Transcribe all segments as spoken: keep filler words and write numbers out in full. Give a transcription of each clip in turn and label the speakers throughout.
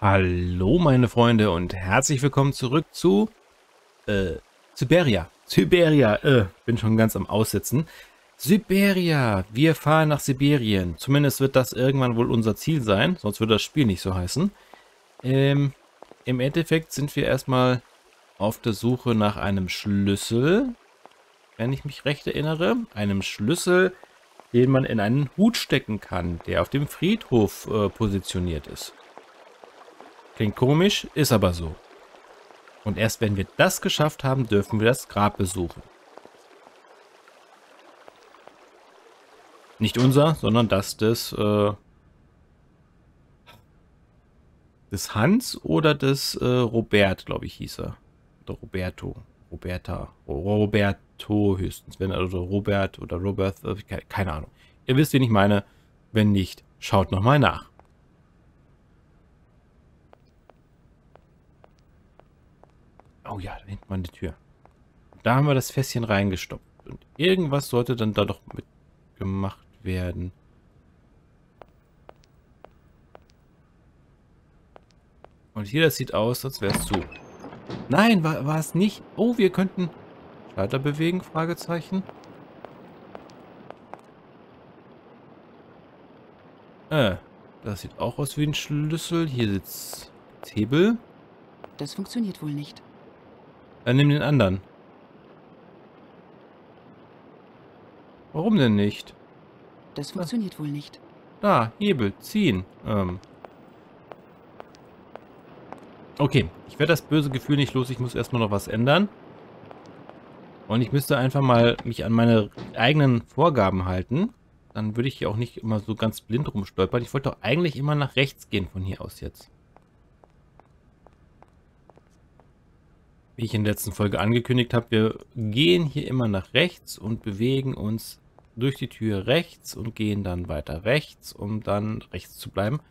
Speaker 1: Hallo meine Freunde und herzlich willkommen zurück zu äh, Syberia. Syberia, äh, bin schon ganz am Aussitzen. Syberia, wir fahren nach Sibirien. Zumindest wird das irgendwann wohl unser Ziel sein, sonst würde das Spiel nicht so heißen. Ähm, im Endeffekt sind wir erstmal auf der Suche nach einem Schlüssel, wenn ich mich recht erinnere. Einem Schlüssel, den man in einen Hut stecken kann, der auf dem Friedhof äh, positioniert ist. Klingt komisch, ist aber so. Und erst wenn wir das geschafft haben, dürfen wir das Grab besuchen. Nicht unser, sondern das des, äh, des Hans oder des äh, Robert, glaube ich, hieß er. Oder Roberto. Roberta. Roberto höchstens. Wenn, oder Robert oder Robert. Äh, keine Ahnung. Ihr wisst, wen ich meine. Wenn nicht, schaut nochmal nach. Oh ja, da hinten war eine Tür. Da haben wir das Fässchen reingestopft. Und irgendwas sollte dann da doch mitgemacht werden. Und hier, das sieht aus, als wäre es zu. Nein, war, war es nicht. Oh, wir könnten Schalter bewegen, Fragezeichen. Äh, das sieht auch aus wie ein Schlüssel. Hier sitzt Hebel.
Speaker 2: Das funktioniert wohl nicht.
Speaker 1: Dann nimm den anderen. Warum denn nicht?
Speaker 2: Das funktioniert wohl nicht.
Speaker 1: Da, Hebel, ziehen. Ähm. Okay, ich werde das böse Gefühl nicht los. Ich muss erstmal noch was ändern. Und ich müsste einfach mal mich an meine eigenen Vorgaben halten. Dann würde ich hier auch nicht immer so ganz blind rumstolpern. Ich wollte doch eigentlich immer nach rechts gehen von hier aus jetzt. Wie ich in der letzten Folge angekündigt habe, wir gehen hier immer nach rechts und bewegen uns durch die Tür rechts und gehen dann weiter rechts, um dann rechts zu bleiben.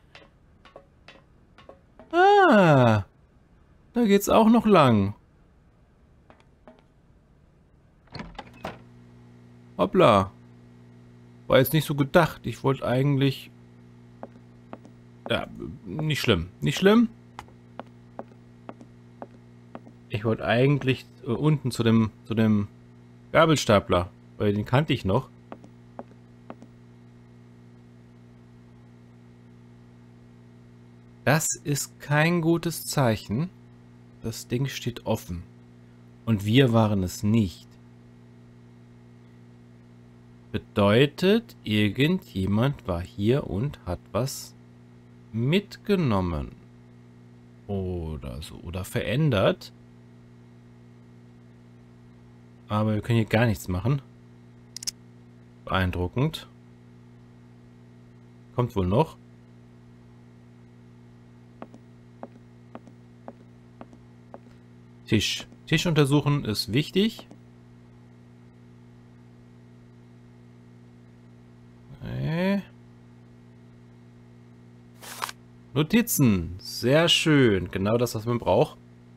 Speaker 1: Ah, da geht's auch noch lang. Hoppla. War jetzt nicht so gedacht. Ich wollte eigentlich... Ja, nicht schlimm. Nicht schlimm. Ich wollte eigentlich äh, unten zu dem, zu dem Gabelstapler, weil den kannte ich noch. Das ist kein gutes Zeichen. Das Ding steht offen. Und wir waren es nicht. Bedeutet, irgendjemand war hier und hat was mitgenommen. Oder so. Oder verändert. Aber wir können hier gar nichts machen. Beeindruckend. Kommt wohl noch. Tisch. Tisch untersuchen ist wichtig. Okay. Notizen. Sehr schön. Genau das, was man braucht.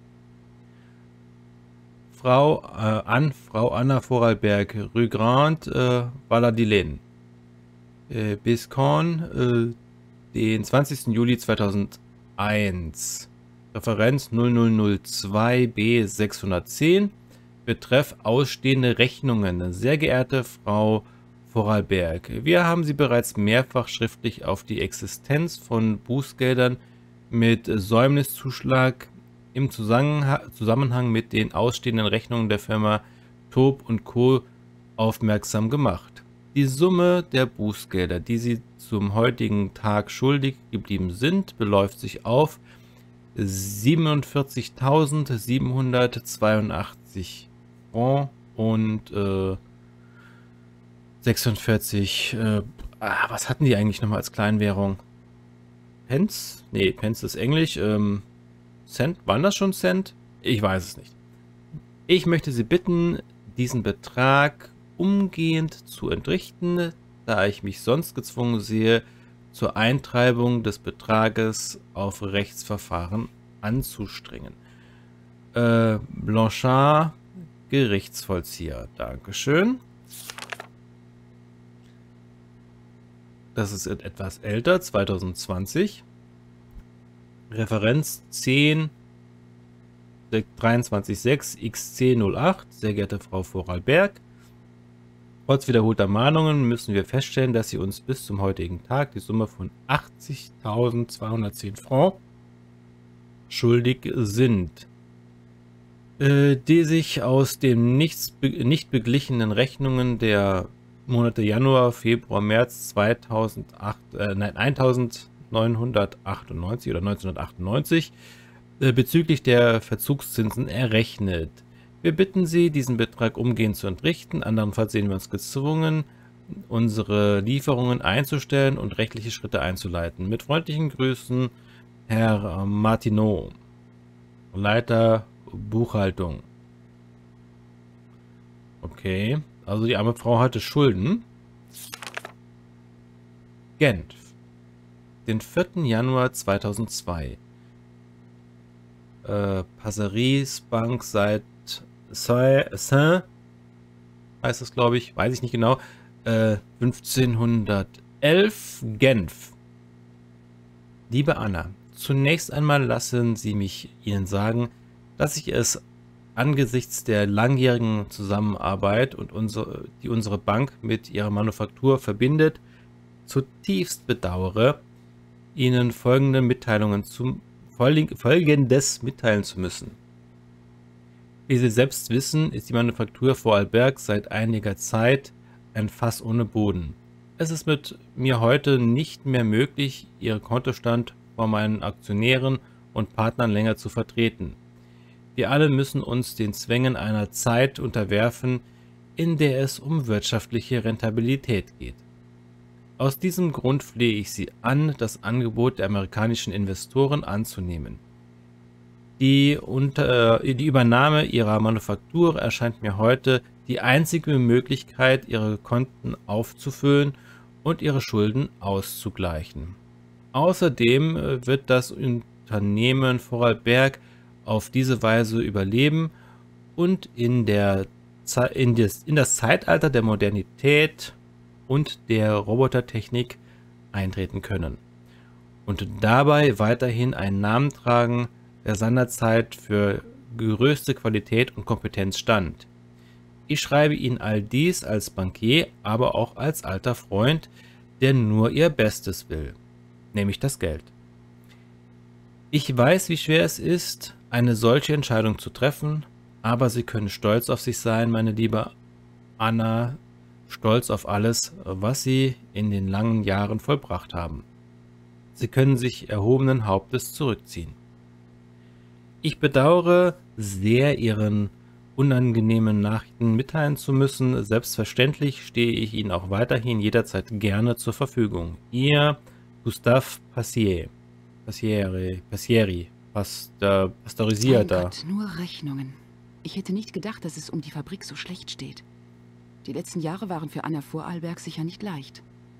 Speaker 1: Frau äh, an Frau Anna Vorarlberg, Rue Grande, äh, Valladolid. Äh, Biscorn, äh, den zwanzigsten Juli zweitausendeins. Referenz null null null zwei B sechshundertzehn. Betreff ausstehende Rechnungen. Sehr geehrte Frau Vorarlberg, wir haben Sie bereits mehrfach schriftlich auf die Existenz von Bußgeldern mit Säumniszuschlag im Zusammenhang mit den ausstehenden Rechnungen der Firma Tob und Co. aufmerksam gemacht. Die Summe der Bußgelder, die Sie zum heutigen Tag schuldig geblieben sind, beläuft sich auf siebenundvierzigtausendsiebenhundertzweiundachtzig Francs und äh, sechsundvierzig, äh, ah, was hatten die eigentlich nochmal als Kleinwährung? Pence? Nee, Pence ist Englisch. Ähm, Cent? Waren das schon Cent? Ich weiß es nicht. Ich möchte Sie bitten, diesen Betrag umgehend zu entrichten, da ich mich sonst gezwungen sehe, zur Eintreibung des Betrages auf Rechtsverfahren anzustrengen. Äh, Blanchard, Gerichtsvollzieher. Dankeschön. Das ist etwas älter, zweitausendzwanzig. Referenz zehn dreiundzwanzig sechs X C null acht. Sehr geehrte Frau Vorarlberg, trotz wiederholter Mahnungen müssen wir feststellen, dass Sie uns bis zum heutigen Tag die Summe von achtzigtausendzweihundertzehn Francs schuldig sind, äh, die sich aus den nichts, nicht beglichenen Rechnungen der Monate Januar, Februar, März zweitausendacht, äh, nein, neunzehnhundertachtundneunzig oder neunzehnhundertachtundneunzig äh, bezüglich der Verzugszinsen errechnet. Wir bitten Sie, diesen Betrag umgehend zu entrichten, andernfalls sehen wir uns gezwungen, unsere Lieferungen einzustellen und rechtliche Schritte einzuleiten. Mit freundlichen Grüßen, Herr Martineau, Leiter Buchhaltung. Okay, also die arme Frau hatte Schulden. Genf, den vierten Januar zweitausendzwei. Äh, Passeries Bank seit Saint, heißt das, glaube ich, weiß ich nicht genau, äh, fünfzehnhundertelf, Genf. Liebe Anna, zunächst einmal lassen Sie mich Ihnen sagen, dass ich es angesichts der langjährigen Zusammenarbeit und unsere, die unsere Bank mit ihrer Manufaktur verbindet, zutiefst bedauere, Ihnen folgende Mitteilungen zum Folgendes mitteilen zu müssen. Wie Sie selbst wissen, ist die Manufaktur Vorarlberg seit einiger Zeit ein Fass ohne Boden. Es ist mit mir heute nicht mehr möglich, Ihren Kontostand vor meinen Aktionären und Partnern länger zu vertreten. Wir alle müssen uns den Zwängen einer Zeit unterwerfen, in der es um wirtschaftliche Rentabilität geht. Aus diesem Grund flehe ich Sie an, das Angebot der amerikanischen Investoren anzunehmen. Die, unter, die Übernahme ihrer Manufaktur erscheint mir heute die einzige Möglichkeit, ihre Konten aufzufüllen und ihre Schulden auszugleichen. Außerdem wird das Unternehmen Vorarlberg auf diese Weise überleben und in, der, in, des, in das Zeitalter der Modernität und der Robotertechnik eintreten können und dabei weiterhin einen Namen tragen, der seinerzeit für größte Qualität und Kompetenz stand. Ich schreibe Ihnen all dies als Bankier, aber auch als alter Freund, der nur Ihr Bestes will, nämlich das Geld. Ich weiß, wie schwer es ist, eine solche Entscheidung zu treffen, aber Sie können stolz auf sich sein, meine liebe Anna, stolz auf alles, was Sie in den langen Jahren vollbracht haben. Sie können sich erhobenen Hauptes zurückziehen. Ich bedauere sehr, Ihren unangenehmen Nachrichten mitteilen zu müssen. Selbstverständlich stehe ich Ihnen auch weiterhin jederzeit gerne zur Verfügung. Ihr Gustave Passier. Passieri, Passieri, Pasteur, Pasteurisierter.
Speaker 2: Mein Gott, nur Rechnungen. Ich hätte nicht gedacht, dass es um die Fabrik so schlecht steht. Die letzten Jahre waren für Anna Vorarlberg sicher nicht leicht.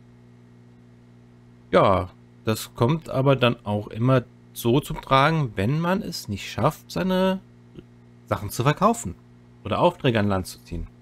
Speaker 1: Ja, das kommt aber dann auch immer so zum Tragen, wenn man es nicht schafft, seine Sachen zu verkaufen oder Aufträge an Land zu ziehen.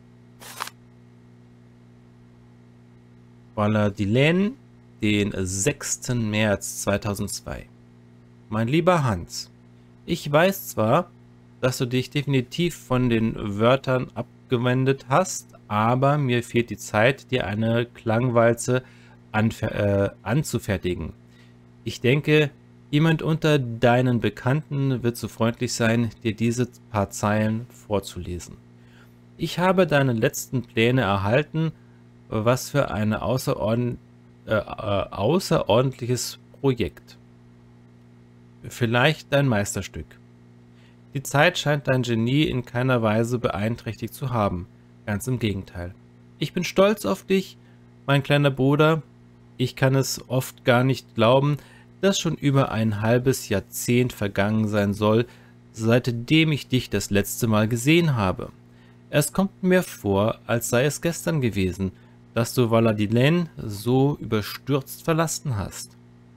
Speaker 1: Valladolid, den sechsten März zweitausendzwei. Mein lieber Hans, ich weiß zwar, dass du dich definitiv von den Wörtern abgewendet hast, aber mir fehlt die Zeit, dir eine Klangwalze äh, anzufertigen. Ich denke, jemand unter deinen Bekannten wird so freundlich sein, dir diese paar Zeilen vorzulesen. Ich habe deine letzten Pläne erhalten, was für ein außerordentlich, äh, äh, außerordentliches Projekt. Vielleicht dein Meisterstück. Die Zeit scheint dein Genie in keiner Weise beeinträchtigt zu haben. Ganz im Gegenteil. Ich bin stolz auf dich, mein kleiner Bruder. Ich kann es oft gar nicht glauben, dass schon über ein halbes Jahrzehnt vergangen sein soll, seitdem ich dich das letzte Mal gesehen habe. Es kommt mir vor, als sei es gestern gewesen, dass du Valladolid so überstürzt verlassen hast.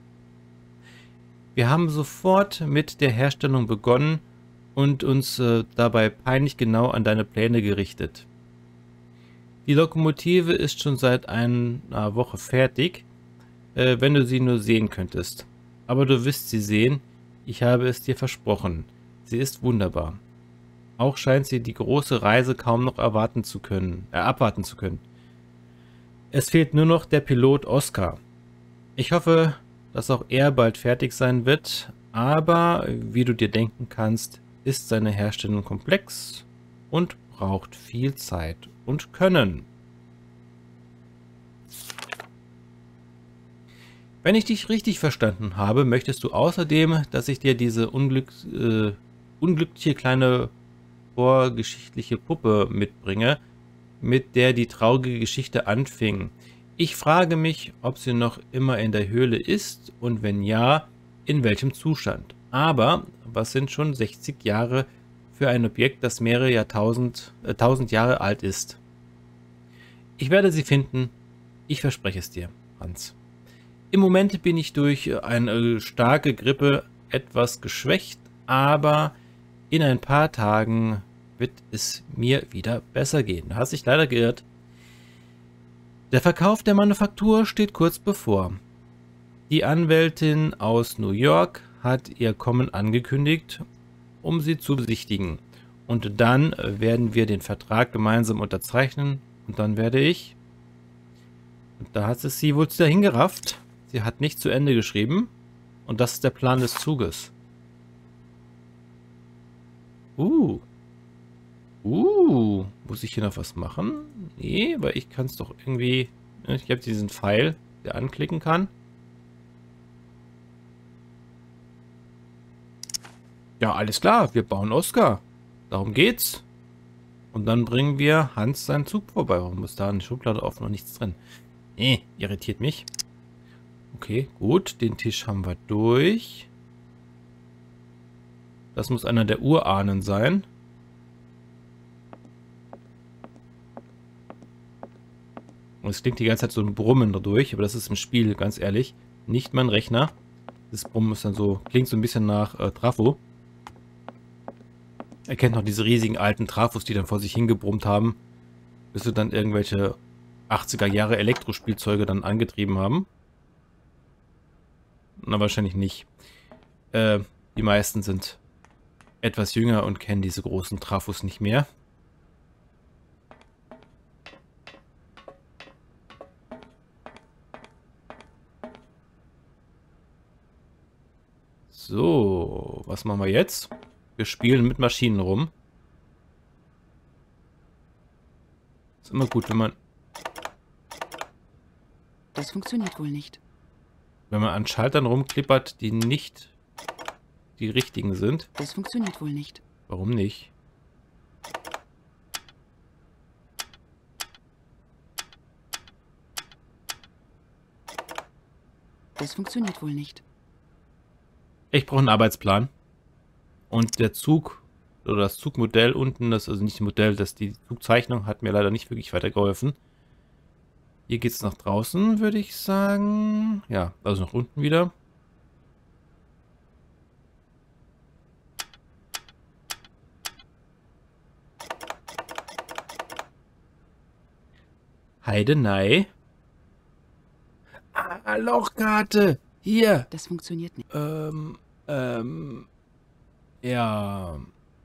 Speaker 1: Wir haben sofort mit der Herstellung begonnen und uns äh, dabei peinlich genau an deine Pläne gerichtet. Die Lokomotive ist schon seit einer Woche fertig, äh, wenn du sie nur sehen könntest. Aber du wirst sie sehen, Ich habe es dir versprochen. Sie ist wunderbar. Auch scheint sie die große Reise kaum noch erwarten zu können, äh, abwarten zu können. Es fehlt nur noch der Pilot Oscar. Ich hoffe, dass auch er bald fertig sein wird, aber wie du dir denken kannst, ist seine Herstellung komplex und braucht viel Zeit und Können. Wenn ich dich richtig verstanden habe, möchtest du außerdem, dass ich dir diese Unglück, äh, unglückliche kleine vorgeschichtliche Puppe mitbringe, mit der die traurige Geschichte anfing. Ich frage mich, ob sie noch immer in der Höhle ist und wenn ja, in welchem Zustand. Aber was sind schon sechzig Jahre für ein Objekt, das mehrere Jahrtausend, äh, tausend Jahre alt ist? Ich werde sie finden. Ich verspreche es dir, Hans. Im Moment bin ich durch eine starke Grippe etwas geschwächt, aber in ein paar Tagen wird es mir wieder besser gehen. Da hast dich leider geirrt. Der Verkauf der Manufaktur steht kurz bevor. Die Anwältin aus New York hat ihr Kommen angekündigt, um sie zu besichtigen. Und dann werden wir den Vertrag gemeinsam unterzeichnen und dann werde ich... Und da hat es sie wohl dahin gerafft. Sie hat nicht zu Ende geschrieben und das ist der Plan des Zuges. Uh. Uh. Muss ich hier noch was machen? Nee, weil ich kann es doch irgendwie... Ich habe diesen Pfeil, der anklicken kann. Ja, alles klar. Wir bauen Oscar. Darum geht's. Und dann bringen wir Hans seinen Zug vorbei. Warum ist da eine Schublade offen und nichts drin? Nee, irritiert mich. Okay, gut. Den Tisch haben wir durch. Das muss einer der Urahnen sein. Und es klingt die ganze Zeit so ein Brummen dadurch, aber das ist im Spiel, ganz ehrlich, nicht mein Rechner. Das Brummen ist dann so, klingt so ein bisschen nach äh, Trafo. Er kennt noch diese riesigen alten Trafos, die dann vor sich hingebrummt haben, bis sie dann irgendwelche achtziger Jahre Elektrospielzeuge dann angetrieben haben. Na, wahrscheinlich nicht. Äh, die meisten sind etwas jünger und kennen diese großen Trafos nicht mehr. So, was machen wir jetzt? Wir spielen mit Maschinen rum. Ist immer gut, wenn man...
Speaker 2: Das funktioniert wohl nicht.
Speaker 1: Wenn man an Schaltern rumklippert, die nicht die richtigen sind.
Speaker 2: Das funktioniert wohl nicht.
Speaker 1: Warum nicht?
Speaker 2: Das funktioniert wohl nicht.
Speaker 1: Ich brauche einen Arbeitsplan. Und der Zug, oder das Zugmodell unten, das also nicht das Modell, das die Zugzeichnung hat mir leider nicht wirklich weitergeholfen. Hier geht es nach draußen, würde ich sagen. Ja, also nach unten wieder. Heidenei. Ah, Lochkarte. Hier.
Speaker 2: Das funktioniert nicht.
Speaker 1: Ähm, ähm, ja.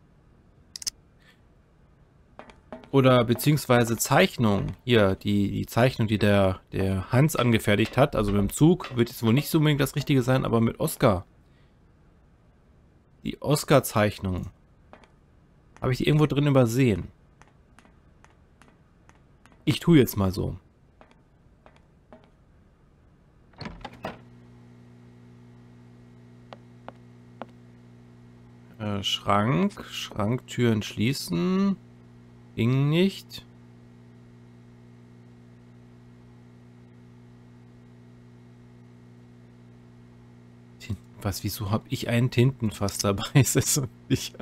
Speaker 1: Oder beziehungsweise Zeichnung. Hier, die, die Zeichnung, die der, der Hans angefertigt hat. Also mit dem Zug wird jetzt wohl nicht so unbedingt das Richtige sein, aber mit Oscar. Die Oscar-Zeichnung. Habe ich die irgendwo drin übersehen? Ich tue jetzt mal so. Äh, Schrank. Schranktüren schließen. Ging nicht. Was, wieso habe ich einen Tintenfass dabei? Ist das so nicht?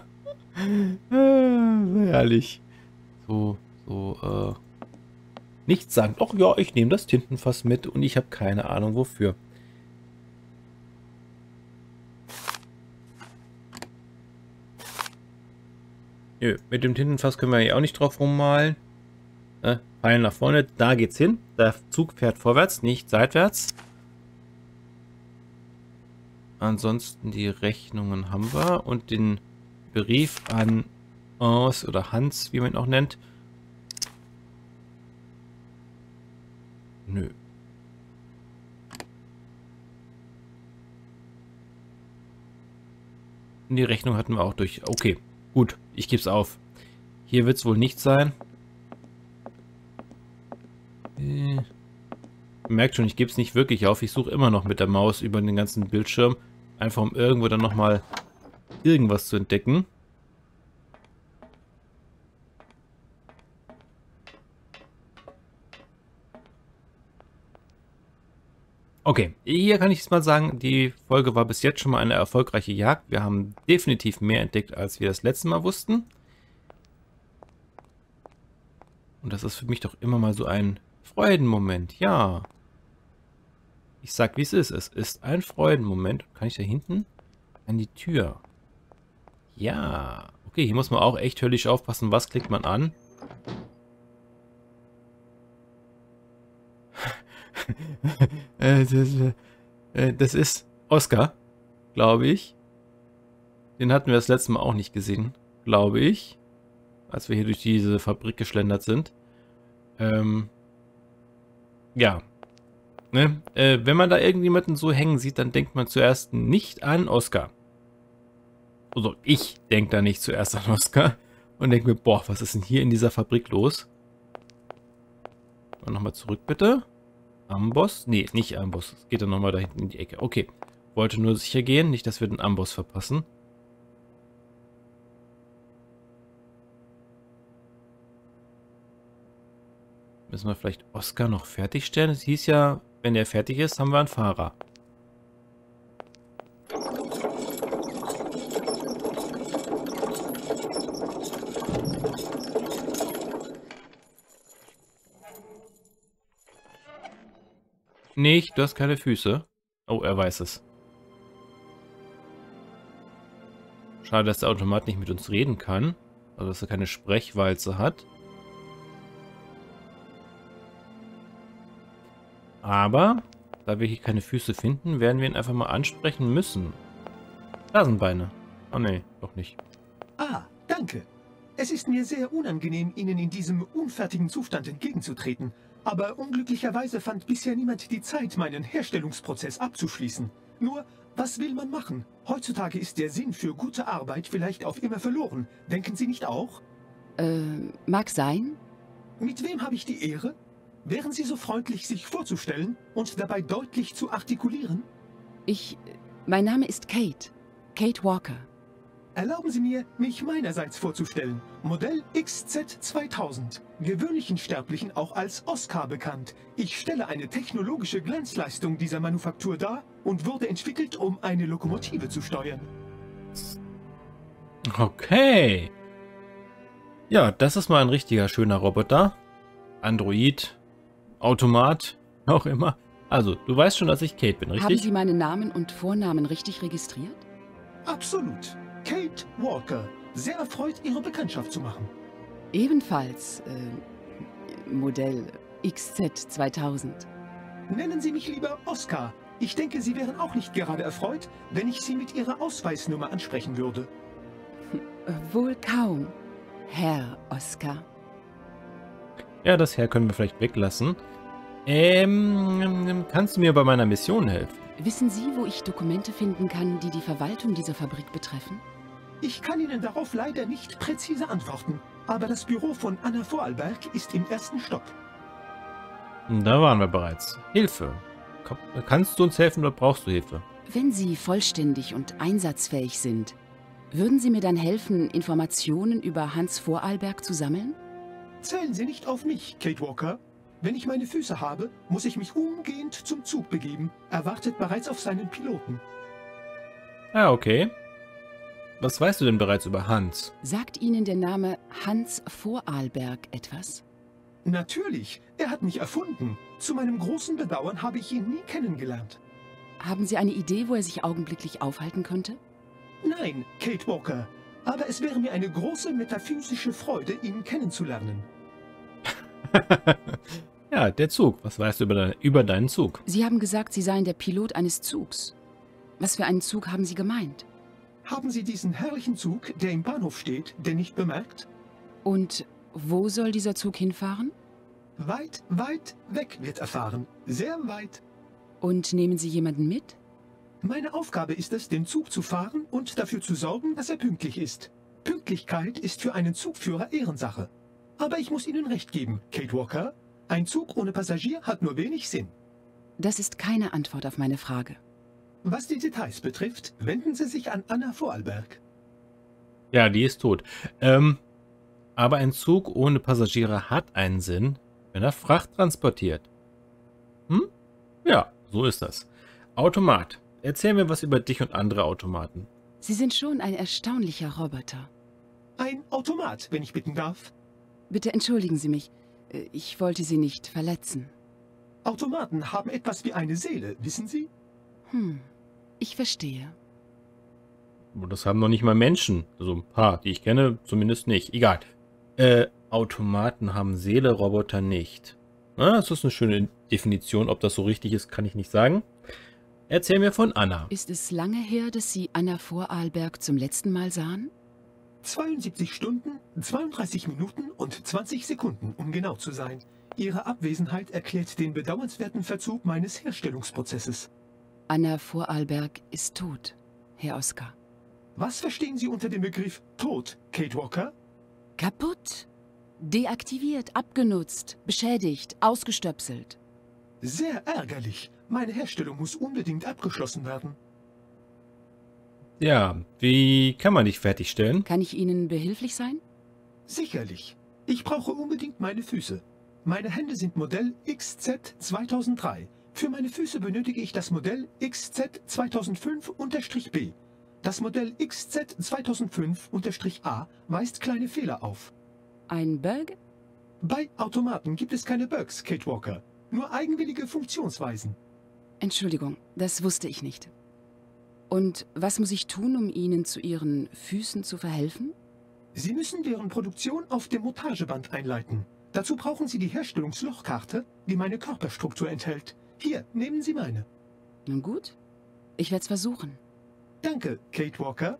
Speaker 1: Sehr herrlich. So, so, äh. Nichts sagen. Ach ja, ich nehme das Tintenfass mit und ich habe keine Ahnung wofür. Nö, mit dem Tintenfass können wir ja auch nicht drauf rummalen. Äh, Pfeil nach vorne, da geht's hin. Der Zug fährt vorwärts, nicht seitwärts. Ansonsten die Rechnungen haben wir. Und den Brief an Hans oder Hans, wie man ihn auch nennt. Nö. Und die Rechnung hatten wir auch durch. Okay, gut, ich gebe es auf. Hier wird es wohl nicht sein. Äh, merkt schon, ich gebe es nicht wirklich auf. Ich suche immer noch mit der Maus über den ganzen Bildschirm. Einfach um irgendwo dann nochmal irgendwas zu entdecken. Okay, hier kann ich es mal sagen, die Folge war bis jetzt schon mal eine erfolgreiche Jagd. Wir haben definitiv mehr entdeckt, als wir das letzte Mal wussten. Und das ist für mich doch immer mal so ein Freudenmoment, ja. Ich sag, wie es ist. Es ist ein Freudenmoment. Kann ich da hinten an die Tür? Ja. Okay, hier muss man auch echt höllisch aufpassen. Was klickt man an? Das ist Oscar, glaube ich. Den hatten wir das letzte Mal auch nicht gesehen, glaube ich. Als wir hier durch diese Fabrik geschlendert sind. Ähm, ja. Ne? Äh, wenn man da irgendjemanden so hängen sieht, dann denkt man zuerst nicht an Oscar. Also ich denke da nicht zuerst an Oscar. Und denke mir, boah, was ist denn hier in dieser Fabrik los? Nochmal zurück, bitte. Amboss? Nee, nicht Amboss. Es geht dann nochmal da hinten in die Ecke. Okay. Wollte nur sicher gehen, nicht, dass wir den Amboss verpassen. Müssen wir vielleicht Oscar noch fertigstellen? Es hieß ja, wenn er fertig ist, haben wir einen Fahrer. Nicht, du hast keine Füße. Oh, er weiß es. Schade, dass der Automat nicht mit uns reden kann. Also, dass er keine Sprechwalze hat. Aber, da wir hier keine Füße finden, werden wir ihn einfach mal ansprechen müssen. Da sind Beine. Oh nee, doch nicht.
Speaker 3: Ah, danke. Es ist mir sehr unangenehm, Ihnen in diesem unfertigen Zustand entgegenzutreten. Aber unglücklicherweise fand bisher niemand die Zeit, meinen Herstellungsprozess abzuschließen. Nur, was will man machen? Heutzutage ist der Sinn für gute Arbeit vielleicht auf immer verloren. Denken Sie nicht auch?
Speaker 2: Äh, mag sein.
Speaker 3: Mit wem habe ich die Ehre? Wären Sie so freundlich, sich vorzustellen und dabei deutlich zu artikulieren?
Speaker 2: Ich... Mein Name ist Kate. Kate Walker.
Speaker 3: Erlauben Sie mir, mich meinerseits vorzustellen. Modell X Z zweitausend. Gewöhnlichen Sterblichen auch als Oscar bekannt. Ich stelle eine technologische Glanzleistung dieser Manufaktur dar und wurde entwickelt, um eine Lokomotive zu steuern.
Speaker 1: Okay. Ja, das ist mal ein richtiger schöner Roboter. Android, Automat, auch immer. Also, du weißt schon, dass ich Kate bin, richtig?
Speaker 2: Haben Sie meinen Namen und Vornamen richtig registriert?
Speaker 3: Absolut. Kate Walker. Sehr erfreut, Ihre Bekanntschaft zu machen.
Speaker 2: Ebenfalls äh, Modell X Z zweitausend.
Speaker 3: Nennen Sie mich lieber Oscar. Ich denke, Sie wären auch nicht gerade erfreut, wenn ich Sie mit Ihrer Ausweisnummer ansprechen würde.
Speaker 2: Wohl kaum, Herr Oscar.
Speaker 1: Ja, das Herr können wir vielleicht weglassen. Ähm, kannst du mir bei meiner Mission helfen?
Speaker 2: Wissen Sie, wo ich Dokumente finden kann, die die Verwaltung dieser Fabrik betreffen?
Speaker 3: Ich kann Ihnen darauf leider nicht präzise antworten, aber das Büro von Anna Vorarlberg ist im ersten Stock.
Speaker 1: Da waren wir bereits. Hilfe. Kannst du uns helfen oder brauchst du Hilfe?
Speaker 2: Wenn Sie vollständig und einsatzfähig sind, würden Sie mir dann helfen, Informationen über Hans Vorarlberg zu sammeln?
Speaker 3: Zählen Sie nicht auf mich, Kate Walker. Wenn ich meine Füße habe, muss ich mich umgehend zum Zug begeben. Er wartet bereits auf seinen Piloten.
Speaker 1: Ah, okay. Was weißt du denn bereits über Hans?
Speaker 2: Sagt Ihnen der Name Hans Vorarlberg etwas?
Speaker 3: Natürlich, er hat mich erfunden. Zu meinem großen Bedauern habe ich ihn nie kennengelernt.
Speaker 2: Haben Sie eine Idee, wo er sich augenblicklich aufhalten könnte?
Speaker 3: Nein, Kate Walker. Aber es wäre mir eine große metaphysische Freude, ihn kennenzulernen.
Speaker 1: Ja, der Zug. Was weißt du über, de über deinen Zug?
Speaker 2: Sie haben gesagt, Sie seien der Pilot eines Zugs. Was für einen Zug haben Sie gemeint?
Speaker 3: Haben Sie diesen herrlichen Zug, der im Bahnhof steht, denn nicht bemerkt?
Speaker 2: Und wo soll dieser Zug hinfahren?
Speaker 3: Weit, weit weg wird er fahren. Sehr weit.
Speaker 2: Und nehmen Sie jemanden mit?
Speaker 3: Meine Aufgabe ist es, den Zug zu fahren und dafür zu sorgen, dass er pünktlich ist. Pünktlichkeit ist für einen Zugführer Ehrensache. Aber ich muss Ihnen recht geben, Kate Walker. Ein Zug ohne Passagier hat nur wenig Sinn.
Speaker 2: Das ist keine Antwort auf meine Frage.
Speaker 3: Was die Details betrifft, wenden Sie sich an Anna Vorarlberg.
Speaker 1: Ja, die ist tot. Ähm, aber ein Zug ohne Passagiere hat einen Sinn, wenn er Fracht transportiert. Hm? Ja, so ist das. Automat. Erzähl mir was über dich und andere Automaten.
Speaker 2: Sie sind schon ein erstaunlicher Roboter.
Speaker 3: Ein Automat, wenn ich bitten darf.
Speaker 2: Bitte entschuldigen Sie mich. Ich wollte Sie nicht verletzen.
Speaker 3: Automaten haben etwas wie eine Seele, wissen Sie?
Speaker 2: Hm, ich verstehe.
Speaker 1: Das haben noch nicht mal Menschen. Also ein paar, die ich kenne, zumindest nicht. Egal. Äh, Automaten haben Seele, Roboter nicht. Na, das ist eine schöne Definition. Ob das so richtig ist, kann ich nicht sagen. Erzähl mir von Anna.
Speaker 2: Ist es lange her, dass Sie Anna Vorarlberg zum letzten Mal sahen?
Speaker 3: zweiundsiebzig Stunden, zweiunddreißig Minuten und zwanzig Sekunden, um genau zu sein. Ihre Abwesenheit erklärt den bedauernswerten Verzug meines Herstellungsprozesses.
Speaker 2: Anna Vorarlberg ist tot, Herr Oskar.
Speaker 3: Was verstehen Sie unter dem Begriff Tod, Kate Walker?
Speaker 2: Kaputt, deaktiviert, abgenutzt, beschädigt, ausgestöpselt.
Speaker 3: Sehr ärgerlich. Meine Herstellung muss unbedingt abgeschlossen werden.
Speaker 1: Ja, wie kann man dich fertigstellen?
Speaker 2: Kann ich Ihnen behilflich sein?
Speaker 3: Sicherlich. Ich brauche unbedingt meine Füße. Meine Hände sind Modell X Z zweitausenddrei. Für meine Füße benötige ich das Modell X Z zweitausendfünf B. Das Modell X Z zweitausendfünf A weist kleine Fehler auf.
Speaker 2: Ein Bug?
Speaker 3: Bei Automaten gibt es keine Bugs, Kate Walker. Nur eigenwillige Funktionsweisen.
Speaker 2: Entschuldigung, das wusste ich nicht. Und was muss ich tun, um Ihnen zu Ihren Füßen zu verhelfen?
Speaker 3: Sie müssen deren Produktion auf dem Montageband einleiten. Dazu brauchen Sie die Herstellungslochkarte, die meine Körperstruktur enthält. Hier, nehmen Sie meine.
Speaker 2: Nun gut, ich werde es versuchen.
Speaker 3: Danke, Kate Walker.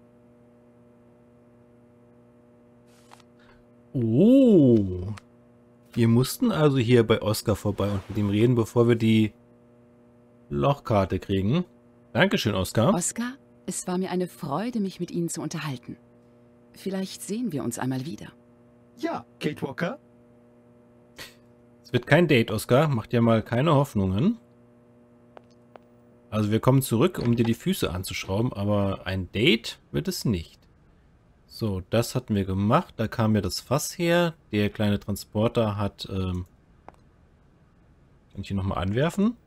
Speaker 1: Oh. Wir mussten also hier bei Oskar vorbei und mit ihm reden, bevor wir die Lochkarte kriegen. Dankeschön, Oskar.
Speaker 2: Oskar, es war mir eine Freude, mich mit Ihnen zu unterhalten. Vielleicht sehen wir uns einmal wieder.
Speaker 3: Ja, Kate Walker.
Speaker 1: Es wird kein Date, Oskar. Mach dir mal keine Hoffnungen. Also wir kommen zurück, um dir die Füße anzuschrauben, aber ein Date wird es nicht. So, das hatten wir gemacht. Da kam ja das Fass her. Der kleine Transporter hat... Ähm, kann ich ihn nochmal anwerfen?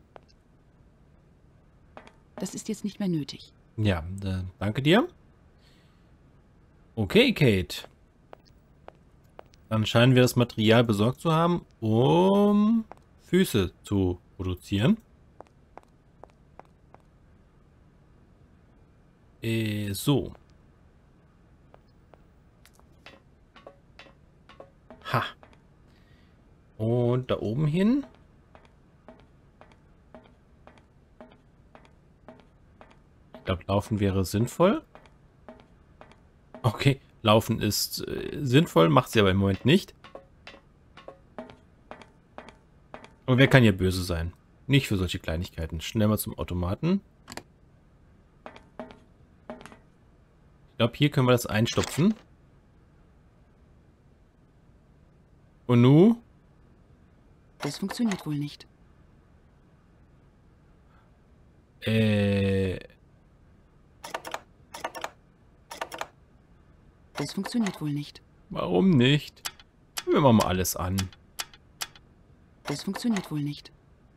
Speaker 2: Das ist jetzt nicht mehr nötig.
Speaker 1: Ja, äh, danke dir. Okay, Kate. Dann scheinen wir das Material besorgt zu haben, um Füße zu produzieren. Äh, so. Ha. Und da oben hin. Ich glaube, laufen wäre sinnvoll. Okay, laufen ist äh, sinnvoll, macht sie aber im Moment nicht. Und wer kann hier böse sein? Nicht für solche Kleinigkeiten. Schnell mal zum Automaten. Ich glaube, hier können wir das einstopfen. Und nu?
Speaker 2: Das funktioniert wohl nicht.
Speaker 1: Äh...
Speaker 2: Das funktioniert wohl nicht.
Speaker 1: Warum nicht? Wir machen mal alles an.
Speaker 2: Das funktioniert wohl nicht.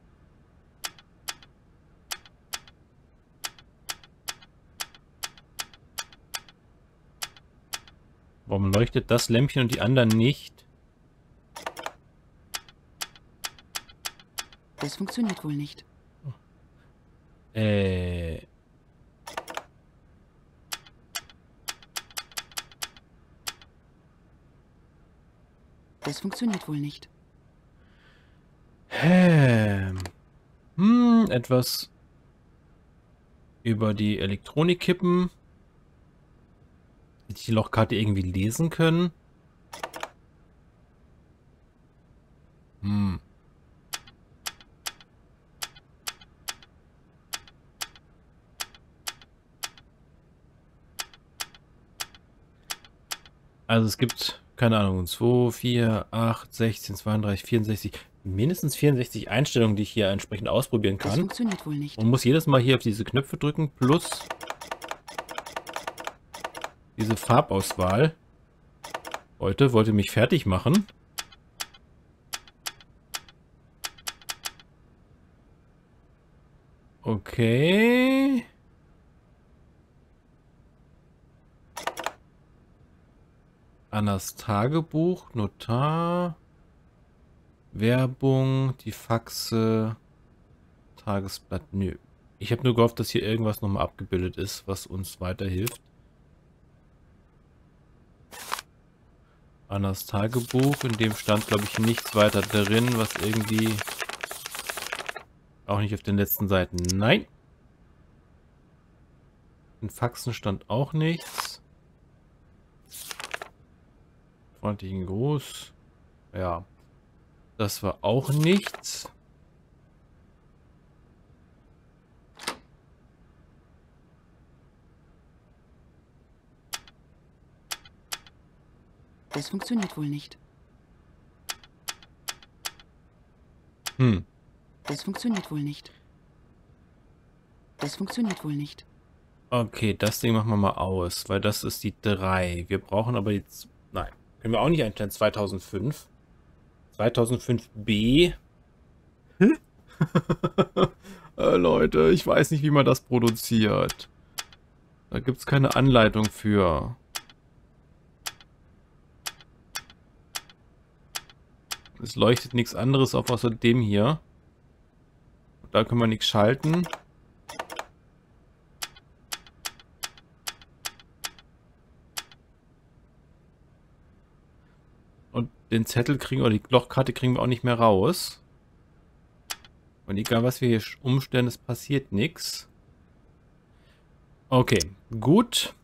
Speaker 1: Warum leuchtet das Lämpchen und die anderen nicht?
Speaker 2: Das funktioniert wohl nicht.
Speaker 1: Äh...
Speaker 2: Das funktioniert wohl nicht.
Speaker 1: Ähm... Hm, etwas über die Elektronik kippen. Hätte ich die Lochkarte irgendwie lesen können? Hm. Also es gibt, keine Ahnung, zwei, vier, acht, sechzehn, zweiunddreißig, vierundsechzig, mindestens vierundsechzig Einstellungen, die ich hier entsprechend ausprobieren kann.
Speaker 2: Das funktioniert wohl nicht.
Speaker 1: Und muss jedes Mal hier auf diese Knöpfe drücken, plus diese Farbauswahl. Heute wollte mich fertig machen. Okay. Annas Tagebuch, Notar, Werbung, die Faxe, Tagesblatt. Nö. Ich habe nur gehofft, dass hier irgendwas nochmal abgebildet ist, was uns weiterhilft. Annas Tagebuch, in dem stand, glaube ich, nichts weiter drin, was irgendwie... Auch nicht auf den letzten Seiten. Nein. In Faxen stand auch nichts. Freundlichen Gruß. Ja. Das war auch nichts.
Speaker 2: Das funktioniert wohl nicht.
Speaker 1: Hm.
Speaker 2: Das funktioniert wohl nicht. Das funktioniert wohl nicht.
Speaker 1: Okay, das Ding machen wir mal aus, weil das ist die drei. Wir brauchen aber jetzt... Nein, können wir auch nicht einstellen. zweitausendfünf. zweitausendfünf B. Hm? äh, Leute, ich weiß nicht, wie man das produziert. Da gibt es keine Anleitung für. Es leuchtet nichts anderes auf außer dem hier. Da können wir nichts schalten. Und den Zettel kriegen wir, oder die Lochkarte kriegen wir auch nicht mehr raus. Und egal was wir hier umstellen, es passiert nichts. Okay, gut.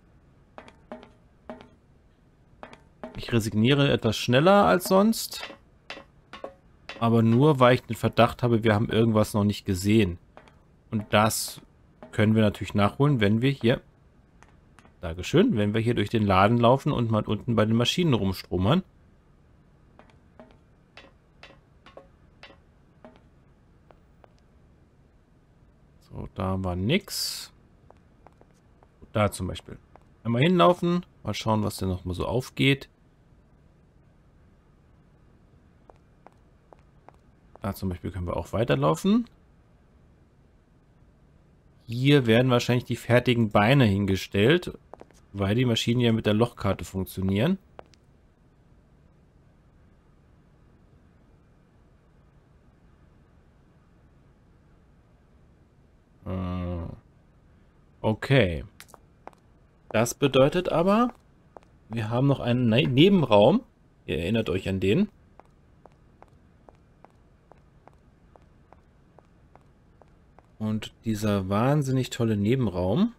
Speaker 1: Ich resigniere etwas schneller als sonst. Aber nur, weil ich den Verdacht habe, wir haben irgendwas noch nicht gesehen. Und das können wir natürlich nachholen, wenn wir hier... Dankeschön, wenn wir hier durch den Laden laufen und mal unten bei den Maschinen rumstromern. So, da war nix. Da zum Beispiel. Einmal hinlaufen, mal schauen, was denn noch mal so aufgeht. Da zum Beispiel können wir auch weiterlaufen. Hier werden wahrscheinlich die fertigen Beine hingestellt, weil die Maschinen ja mit der Lochkarte funktionieren. Okay. Das bedeutet aber, wir haben noch einen Ne- Nebenraum. Ihr erinnert euch an den. Und dieser wahnsinnig tolle Nebenraum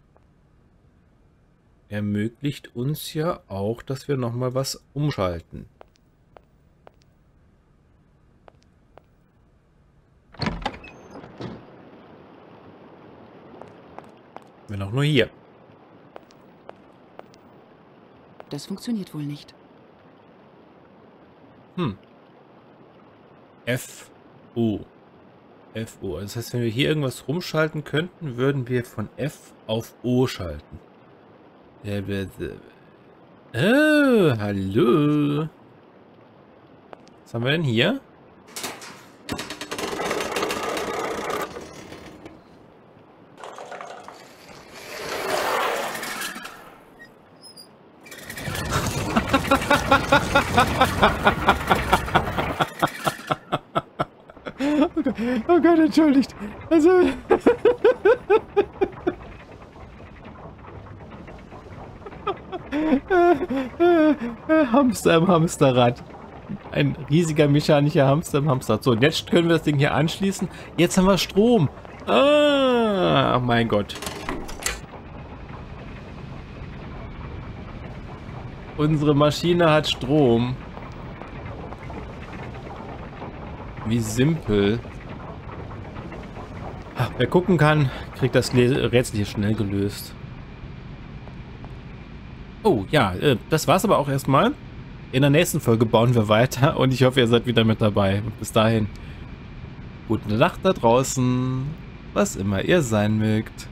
Speaker 1: ermöglicht uns ja auch, dass wir nochmal was umschalten. Wenn auch nur hier.
Speaker 2: Das funktioniert wohl nicht.
Speaker 1: Hm. F O. F O. Das heißt, wenn wir hier irgendwas rumschalten könnten, würden wir von F auf O schalten. Oh, hallo. Was haben wir denn hier? Oh Gott, oh Gott, entschuldigt. Also... Hamster im Hamsterrad. Ein riesiger mechanischer Hamster im Hamsterrad. So, und jetzt können wir das Ding hier anschließen. Jetzt haben wir Strom. Ah, mein Gott. Unsere Maschine hat Strom. Wie simpel. Ach, wer gucken kann, kriegt das Rätsel hier schnell gelöst. Oh ja, das war's aber auch erstmal. In der nächsten Folge bauen wir weiter und ich hoffe, ihr seid wieder mit dabei. Und bis dahin, gute Nacht da draußen, was immer ihr sein mögt.